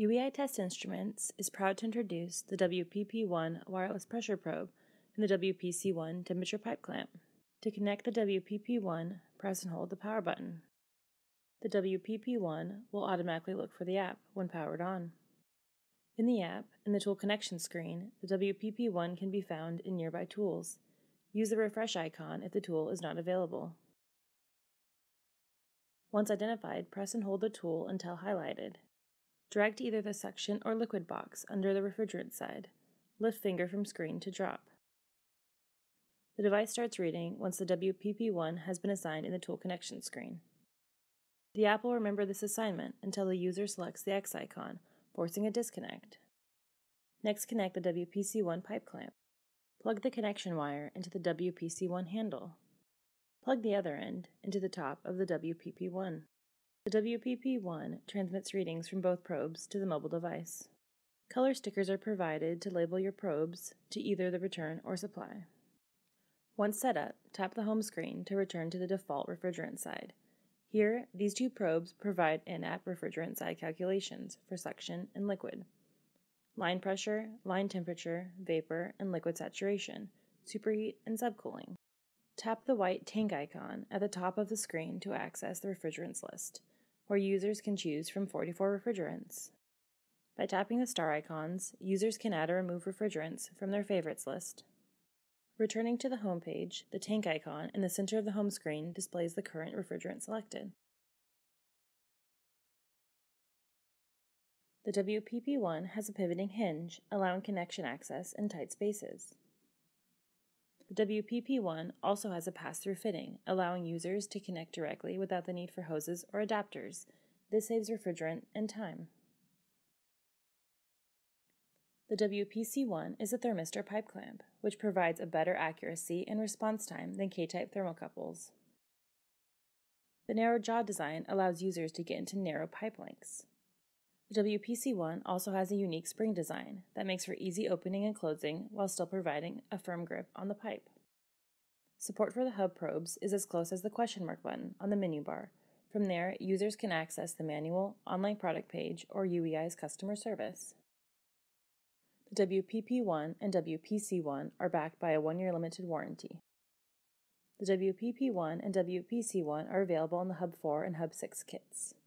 UEI Test Instruments is proud to introduce the WPP1 wireless pressure probe and the WPC1 temperature pipe clamp. To connect the WPP1, press and hold the power button. The WPP1 will automatically look for the app when powered on. In the app, in the tool connection screen, the WPP1 can be found in nearby tools. Use the refresh icon if the tool is not available. Once identified, press and hold the tool until highlighted. Drag to either the suction or liquid box under the refrigerant side. Lift finger from screen to drop. The device starts reading once the WPP1 has been assigned in the tool connection screen. The app will remember this assignment until the user selects the X icon, forcing a disconnect. Next, connect the WPC1 pipe clamp. Plug the connection wire into the WPC1 handle. Plug the other end into the top of the WPP1. The WPP1 transmits readings from both probes to the mobile device. Color stickers are provided to label your probes to either the return or supply. Once set up, tap the home screen to return to the default refrigerant side. Here, these two probes provide in-app refrigerant side calculations for suction and liquid, line pressure, line temperature, vapor, and liquid saturation, superheat, and subcooling. Tap the white tank icon at the top of the screen to access the refrigerants list, where users can choose from 44 refrigerants. By tapping the star icons, users can add or remove refrigerants from their favorites list. Returning to the home page, the tank icon in the center of the home screen displays the current refrigerant selected. The WPP1 has a pivoting hinge, allowing connection access in tight spaces. The WPP1 also has a pass-through fitting, allowing users to connect directly without the need for hoses or adapters. This saves refrigerant and time. The WPC1 is a thermistor pipe clamp, which provides a better accuracy and response time than K-type thermocouples. The narrow jaw design allows users to get into narrow pipe lengths. The WPC1 also has a unique spring design that makes for easy opening and closing while still providing a firm grip on the pipe. Support for the hub probes is as close as the question mark button on the menu bar. From there, users can access the manual, online product page, or UEI's customer service. The WPP1 and WPC1 are backed by a 1-year limited warranty. The WPP1 and WPC1 are available in the Hub 4 and Hub 6 kits.